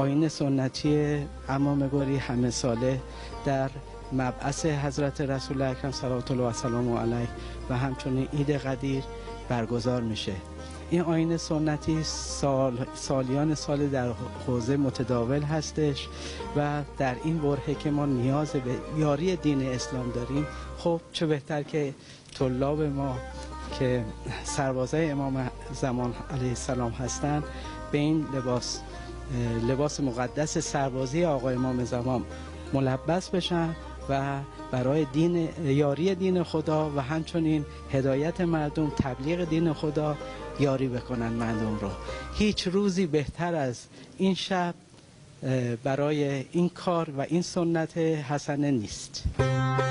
آیین سنتی عمام گوری همه ساله در مبعث حضرت رسول اکرم صلوات الله و سلام علیه و همچنین عید قدیر برگزار میشه. این آیین سنتی سالیان سال در حوزه متداول هستش و در این برهه که ما نیاز به یاری دین اسلام داریم، خب چه بهتر که طلاب ما که سربازای امام زمان علیه السلام هستند به این لباس مقدس سربازی آقای امام زمان ملبس بشن و برای یاری دین خدا و همچنین هدایت مردم، تبلیغ دین خدا یاری بکنن مردم رو. هیچ روزی بهتر از این شب برای این کار و این سنت حسنه نیست.